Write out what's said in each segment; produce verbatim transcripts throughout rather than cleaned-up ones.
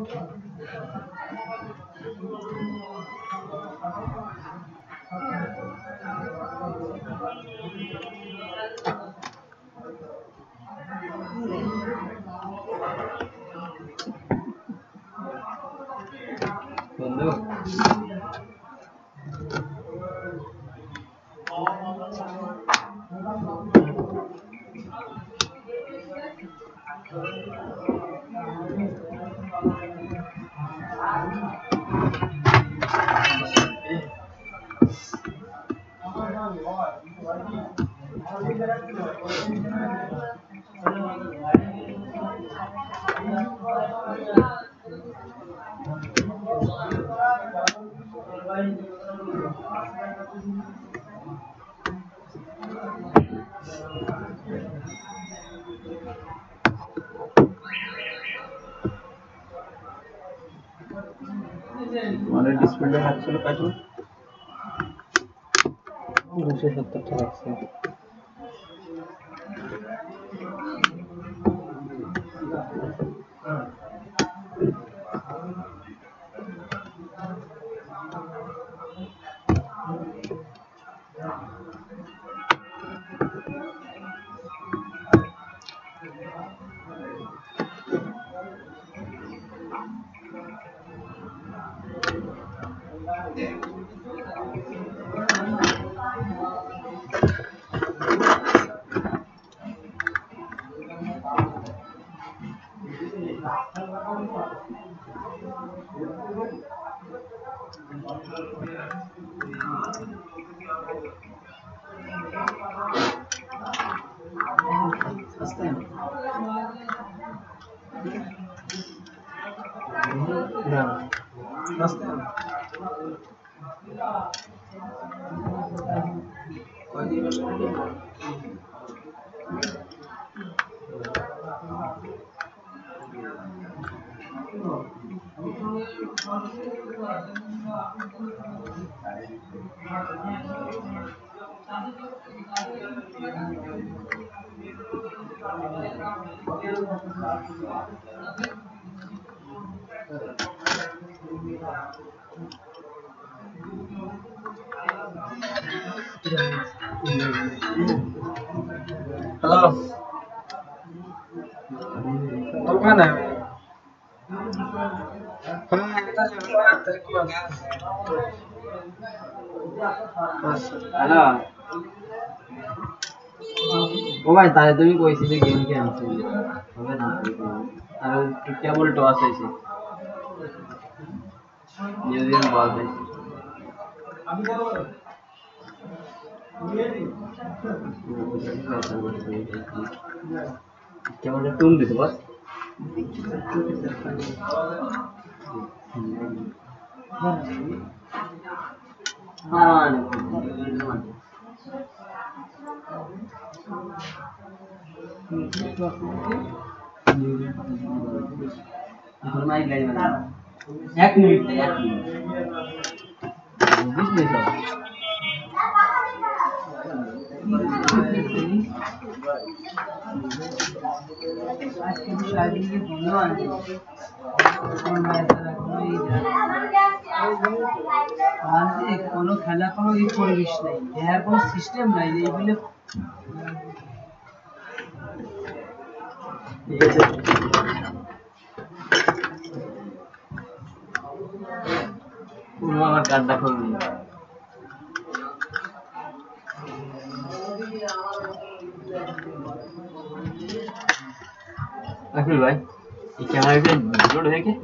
বন্ধু মানে ডিসপ্লেটা হচ্ছিল কত দুশো সত্তর টাকা আছে Halo. Mau mana? Kalau kita jangan tarik keluarga. Hello ও ভাই তাহলে তুমি কইছি যে গেম কি আনছো হবে না আর কেবল টস আছে নিউজিল্যান্ড বল পাইছি আমি বল কেবল টুম দিতে বস হ্যাঁ এক মিনিট এক মিনিট বুঝলি তো আজকে শারীরিক বন্ধ আছে কোনো খেলা কোনো ই পরিবেশ নেই দেওয়ার কোনো সিস্টেম নাই এইগুলো ঠিক আছে পুরো আমার কার্ডটা খুলবি আকিল ভাই এই ক্যামেরাটা লোড হয়ে গেছে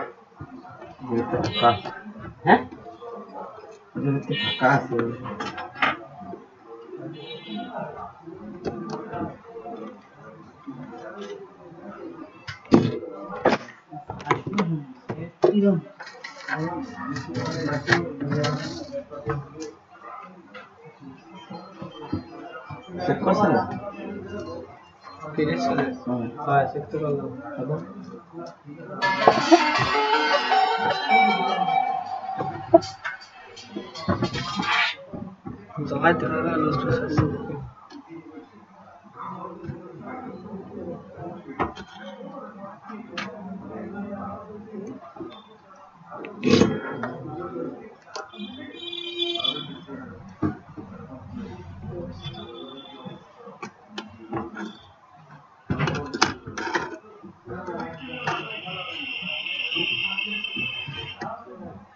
হ্যাঁ ফাঁকা আছে চেক করছেন ফিরে চলে হ্যাঁ চেক তো করলাম এখন জমাই তো না লস্ট হচ্ছে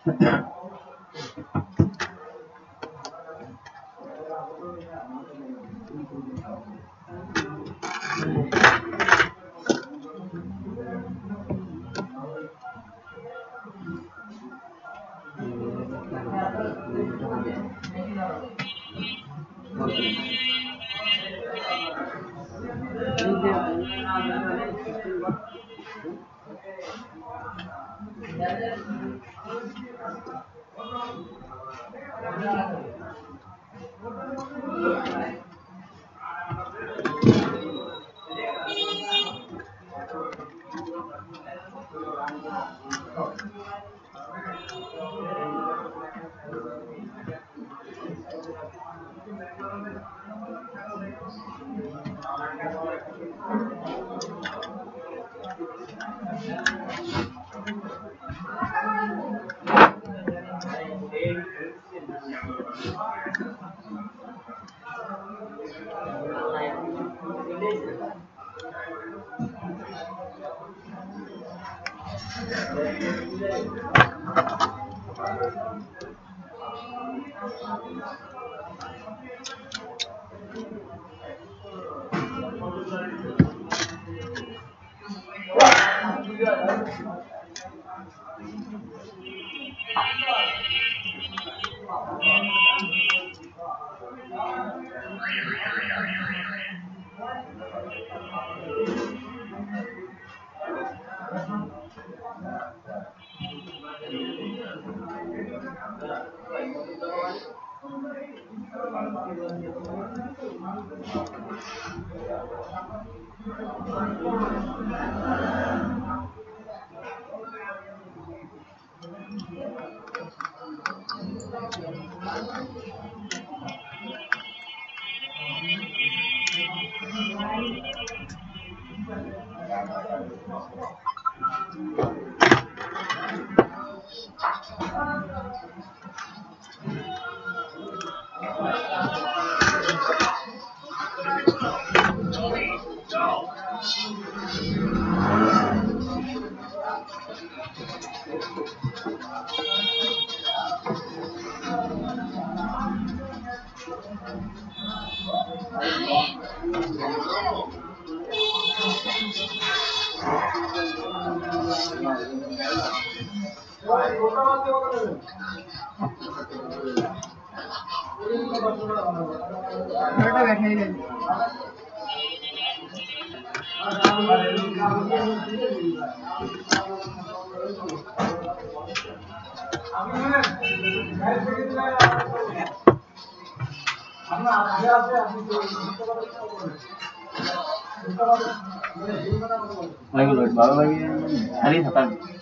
lagi loh baru lagi hari satan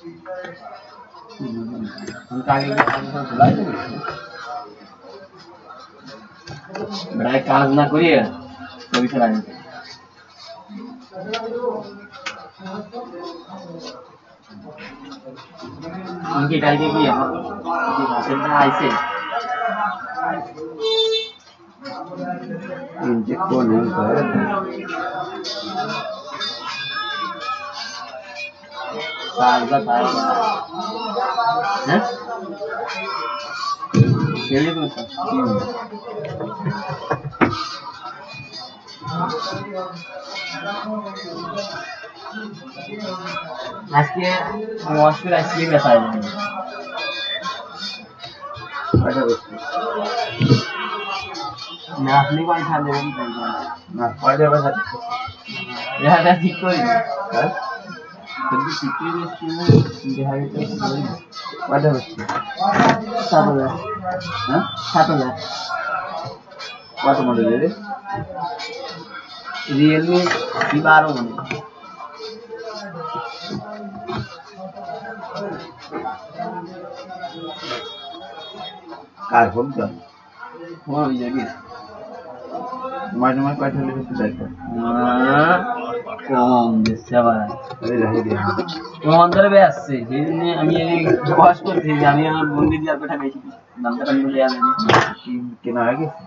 untuk lagi langsung sebelah itu berarti kalau nak kuliah nggak bisa lanjut mungkin kali ini ya di hasilnya hasil injek bonus Salva tayo. Hah? Kaya ko sa. আজকে মশলা আজকে বেসাই না আপনি কোন খাবে না কয়টা বেসা এটা ঠিক করি হ্যাঁ যদি শিখতে যাচ্ছি বিহারে তো কয়টা হচ্ছে সাত হাজার হ্যাঁ সাত হাজার কত মডেলের রিয়েলমি সি বারো মনে কার ফোন তো ও ওই জায়গা তোমার তোমার কয়টা হলে বেশি দেখো কম দিচ্ছে আবার আরে রাহি দিয়া কম ধরে বেসছে সেই জন্য আমি এই বয়স করছি যে আমি আমার বন্ধু দিয়ে পেটা বেশি দামটা আমি বলে আনি কেনা হয়ে গেছে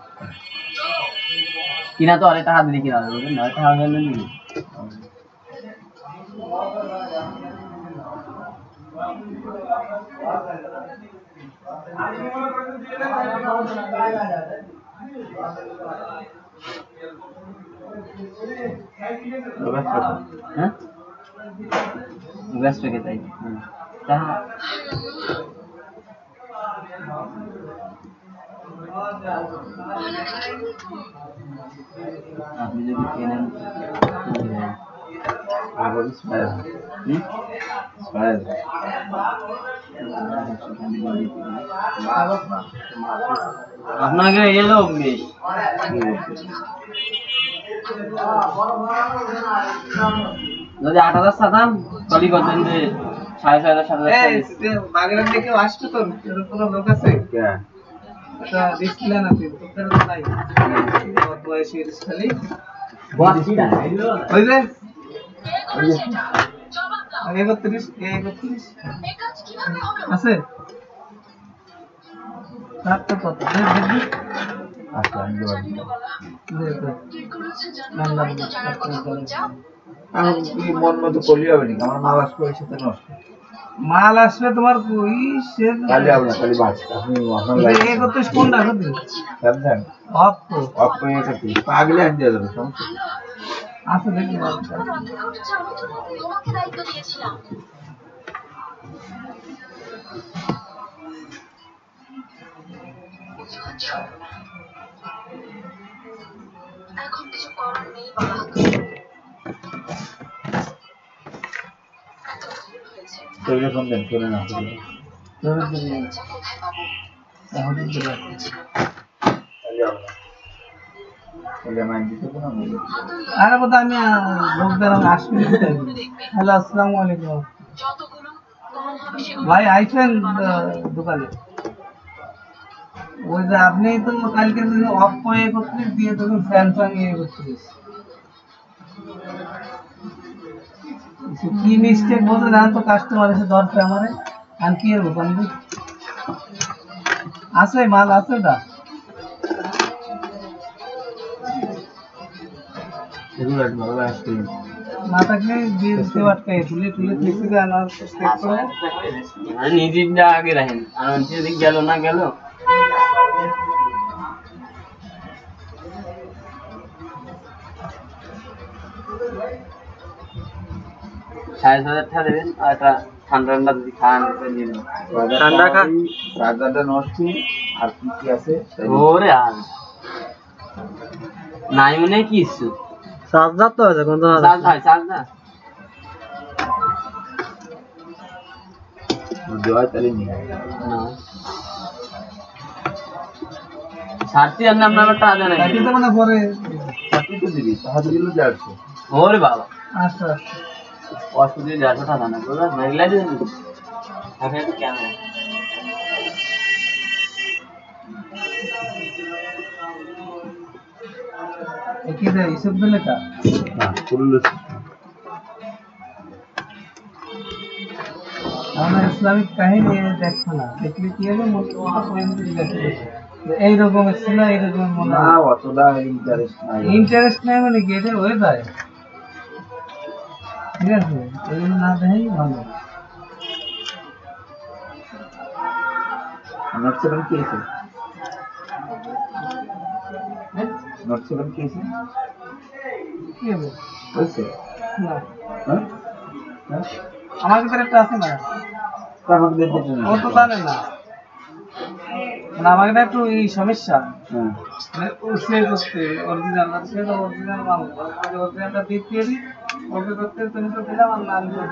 কিনা তো আরে টাকা দিলি কিনা হবে না টাকা হলে নি হ্যাঁ ব্যস্ত কে তাই তাহা আপনি যদি কেনেন আবার স্পায়ার হুম স্পায়ার আপনাকে এলো অগ্নিশ যদি আট হাজার সাতাম কলি করতেন যে সাড়ে ছয় হাজার সাত হাজার বাগেরহাট থেকে আসতো তো কোনো লোক আছে একটা ডিসপ্লে না তোদের তো নাই কত বয়সী ডিসপ্লে ওই যে একত্রিশ একত্রিশ আছে তার তো কত দেখবি আচ্ছা আমি আমি কি মন মতো করলে হবে নাকি আমার মাল আসবে ওই সাথে নষ্ট মাল আসবে তোমার ওই সে কালি হবে না কালি বাস আপনি আপনার একত্রিশ কোনটা কত স্যামসাং অপো অপো একত্রিশ পাগলে আন দিয়ে দেবে সমস্যা আচ্ছা দেখি তোমাকে দায়িত্ব দিয়েছিলাম এখন কিছু করার নেই বাবা তোকে ফোন দেন চলে না আরে বোধ আমি লোকদের আসবে হ্যালো আসসালামু আলাইকুম ভাই আইছেন দোকানে ওই যে আপনি তো কালকে অপো একত্রিশ দিয়ে তখন স্যামসাং একত্রিশ কি মিস্টেক বলতে না তো কাস্টমার এসে ধরছে আমারে আর কি এর দোকান আছে মাল আছে দা না থাকলে দিয়ে দিতে পারতাই তুলে তুলে দেখতে দেন আর চেক করে নিজেরটা আগে রাখেন আর যেদিক গেল না গেল সাড়ে ছয় হাজার টাকা দেবেন আর একটা ঠান্ডা ঠান্ডা যদি খান দিয়ে দেবেন ঠান্ডা খান চার্জারটা নষ্ট আর কি কি আছে ওরে আর নাই মনে কি ইস্যু চার্জার তো আছে কোন চার্জ হয় চার্জ না জয় তাহলে নিয়ে সারতি আর নাম নাম্বারটা আদে না এটা তো মানে পরে আপনি তো দিবি তাহলে দিলে যাচ্ছে ওরে বাবা আচ্ছা কষ্ট দিয়ে যাচ্ছে টাকা না বলা মেঘলা দিন আগে একটু ক্যামেরা কি রে ইসব দিলে কা না করলে আমরা ইসলামিক কাহিনী দেখো না দেখলে কি হবে মনে এই রকমের ছিল এই রকমের মনে না অতটা ইন্টারেস্ট নাই ইন্টারেস্ট নাই মানে কি এটা হয়ে যায় ঠিক আছে এই না দেখাই ভালো নোট সেভেন কি আছে নোট সেভেন কি আছে কি হবে বলছে না হ্যাঁ হ্যাঁ আমার ভিতরে একটা আছে না তারপর দেখতে চাই ও তো জানে না মানে আমার এটা একটু এই সমস্যা হ্যাঁ মানে ও সে করতে অরিজিনাল না সে তো অরিজিনাল মাল আমি অরিজিনালটা দেখিয়ে দিই ওকে করতে তুমি তো দিলাম আর না আমি করতে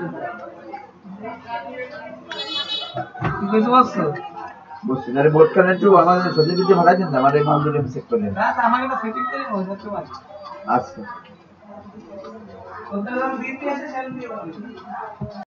কি কিছু বলছো বুঝছি আরে বোর্ড কানে একটু আমাদের সত্যি কিছু ভাড়া দেন আমার এই মাল দুটো চেক করে দেন না আমাকে তো সেটিং করে হয়ে যেতে পারে আচ্ছা ওদের দিতে আসে সেল দিয়ে